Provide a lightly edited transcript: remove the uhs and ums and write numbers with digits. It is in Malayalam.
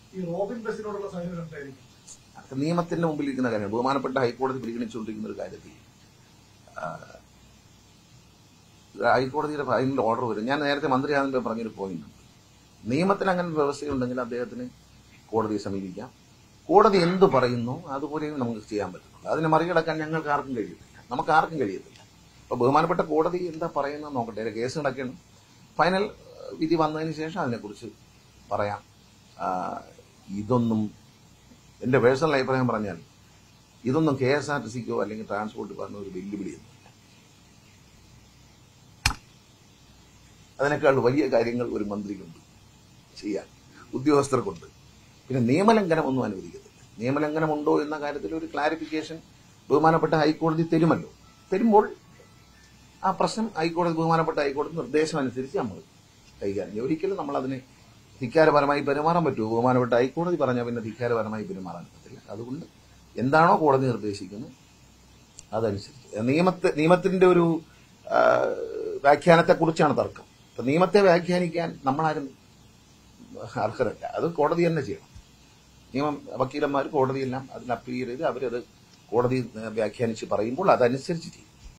ഈ റോബിൻ ബസിനോടുള്ള സമീപനം എന്തായിരിക്കും? നിയമത്തിന്റെ മുമ്പിൽ ഇരിക്കുന്ന കാര്യമാണ്. ബഹുമാനപ്പെട്ട ഹൈക്കോടതി പരിഗണിച്ചുകൊണ്ടിരിക്കുന്ന ഒരു കാര്യത്തിൽ ഹൈക്കോടതിയുടെ ഫൈനൽ ഓർഡർ വരും. ഞാൻ നേരത്തെ മന്ത്രിയാകുമ്പോൾ പറഞ്ഞൊരു പോയിന്റ് ഉണ്ട്. നിയമത്തിന് അങ്ങനെ വ്യവസ്ഥയുണ്ടെങ്കിൽ അദ്ദേഹത്തിന് കോടതിയെ സമീപിക്കാം. കോടതി എന്ത് പറയുന്നു അതുപോലെയും നമുക്ക് ചെയ്യാൻ പറ്റുന്നുള്ളൂ. അതിനെ മറികടക്കാൻ ഞങ്ങൾക്ക് ആർക്കും കഴിയത്തില്ല, നമുക്ക് ആർക്കും കഴിയത്തില്ല. അപ്പൊ ബഹുമാനപ്പെട്ട കോടതി എന്താ പറയുന്നത് നോക്കട്ടെ. കേസ് നടക്കണം. ഫൈനൽ വിധി വന്നതിന് ശേഷം അതിനെക്കുറിച്ച് പറയാം. ഇതൊന്നും എന്റെ പേഴ്സണൽ അഭിപ്രായം പറഞ്ഞാൽ ഇതൊന്നും KSRTCക്കോ അല്ലെങ്കിൽ ട്രാൻസ്പോർട്ട് ഡിപ്പാർട്ട്മെന്റ് ഒരു വെല്ലുവിളിയൊന്നുമില്ല. അതിനേക്കാൾ വലിയ കാര്യങ്ങൾ ഒരു മന്ത്രിക്കുണ്ട് ചെയ്യാൻ, ഉദ്യോഗസ്ഥർക്കുണ്ട്. പിന്നെ നിയമലംഘനം ഒന്നും അനുവദിക്കത്തില്ല. നിയമലംഘനമുണ്ടോ എന്ന കാര്യത്തിൽ ഒരു ക്ലാരിഫിക്കേഷൻ ബഹുമാനപ്പെട്ട ഹൈക്കോടതി തരുമല്ലോ. തരുമ്പോൾ ആ പ്രശ്നം ബഹുമാനപ്പെട്ട ഹൈക്കോടതി നിർദ്ദേശം അനുസരിച്ച് നമ്മൾ കൈകാര്യം ചെയ്യും. ഒരിക്കലും നമ്മൾ അതിനെ ധിക്കാരപരമായി പെരുമാറാൻ പറ്റുമോ? ബഹുമാനപ്പെട്ട ഹൈക്കോടതി പറഞ്ഞാൽ പിന്നെ ധിക്കാരപരമായി പെരുമാറാൻ പറ്റില്ല. അതുകൊണ്ട് എന്താണോ കോടതി നിർദ്ദേശിക്കുന്നത് അതനുസരിച്ച് നിയമത്തിന്റെ ഒരു വ്യാഖ്യാനത്തെക്കുറിച്ചാണ് തർക്കം. അപ്പൊ നിയമത്തെ വ്യാഖ്യാനിക്കാൻ നമ്മളാരും അർഹരല്ല. അത് കോടതി തന്നെ ചെയ്യണം. വക്കീലന്മാർ കോടതിയെല്ലാം അതിന് അപ്പീൽ ചെയ്ത് അവരത് കോടതി വ്യാഖ്യാനിച്ച് പറയുമ്പോൾ അതനുസരിച്ച് ചെയ്യും.